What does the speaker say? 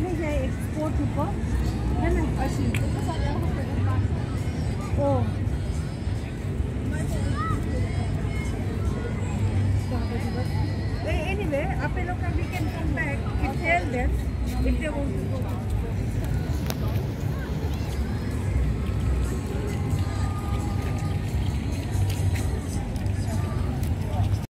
नहीं जाए एक्सपोर्ट ऊपर है ना अशी ओ anyway, we can come back and tell them if they want to go.